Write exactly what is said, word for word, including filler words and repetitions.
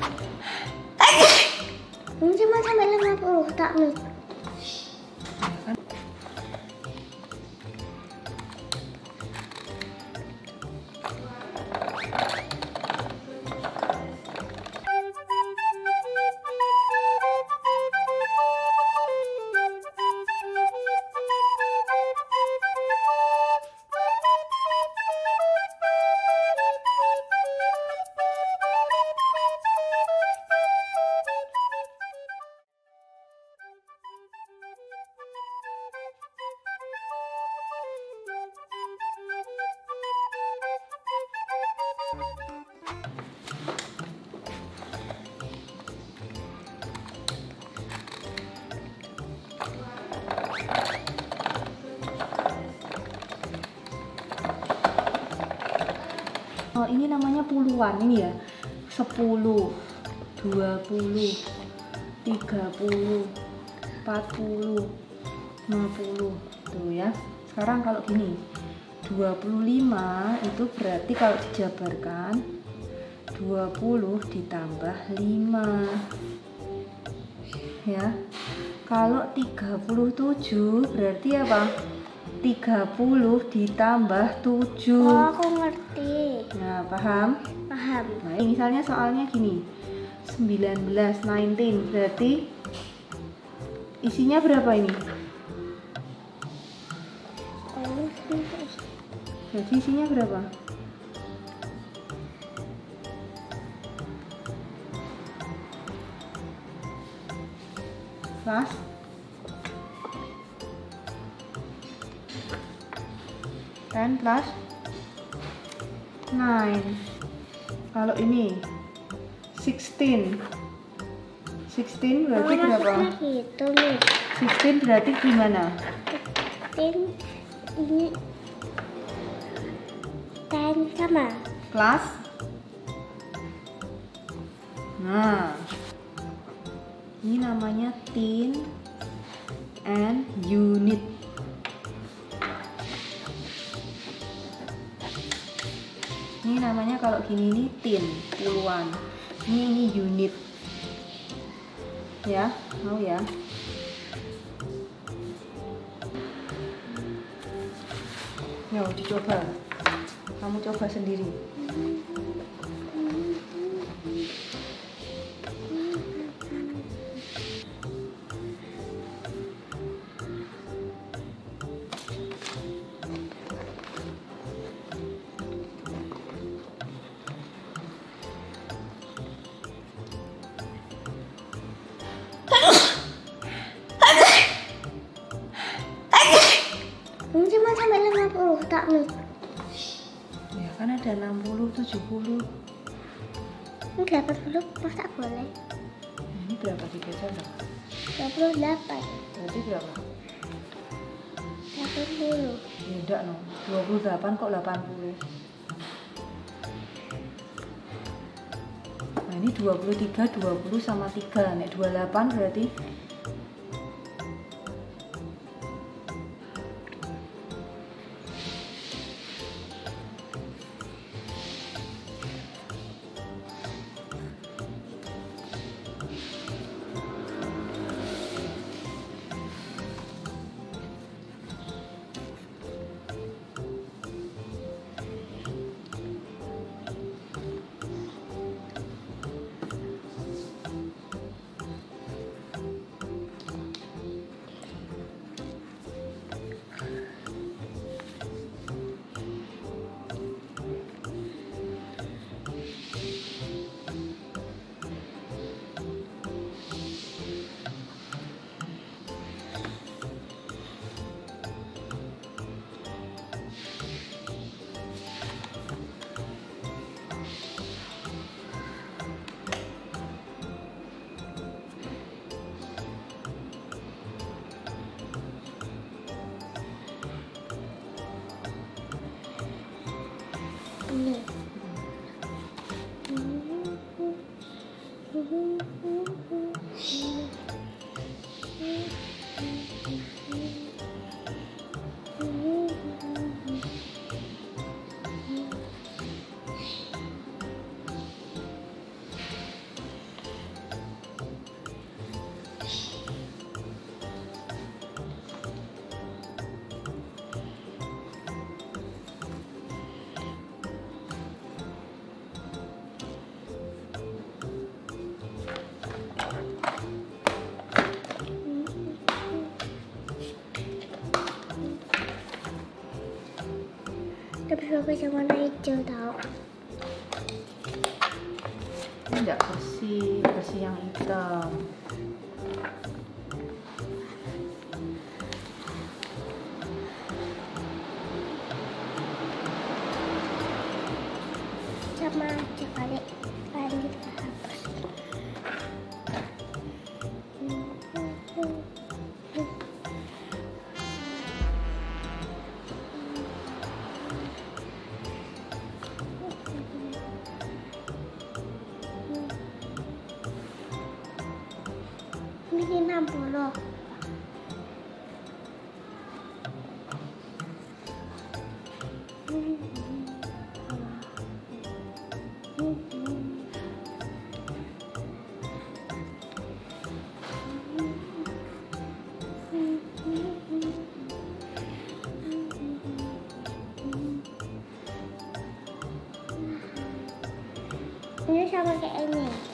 Ini cuma sampai lima puluh tak nih. Oh, ini namanya puluhan ini ya. sepuluh, dua puluh, tiga puluh, empat puluh, lima puluh. Tuh ya. Sekarang kalau gini, dua puluh lima itu berarti kalau dijabarkan dua puluh ditambah lima. Ya. Kalau tiga puluh tujuh berarti apa? tiga puluh ditambah tujuh. Oh, aku ngerti. Nah, paham? Paham. Nah, misalnya soalnya gini. sembilan belas, sembilan belas berarti isinya berapa ini? Berarti isinya berapa? Kelas? ten plus nine. Kalau ini sixteen. sixteen berarti oh, berapa? Gitu nih. sixteen berarti gimana? sixteen ini ten sama Kelas? Nah, ini namanya tin and unit. Ini namanya kalau gini ini tin, puluhan. Ini ini unit. Ya, mau ya? Yo, dicoba. Kamu coba sendiri. ini cuma sampai lima puluh tak nih. Ya kan ada enam puluh, tujuh puluh. Ini delapan puluh masa boleh? Nah, ini berapa dibaca enggak? dua puluh delapan. Berarti berapa? delapan puluh. Ya enggak no. dua puluh delapan kok delapan puluh. Nah, ini dua puluh tiga, dua puluh sama tiga. Nek dua puluh delapan berarti Ini. bagus yang warna hijau tau. Ini enggak bersih, bersih yang hitam. Sama aja kali, lanjut ke hapus. Ini enam puluh. Ini sama kayak ini.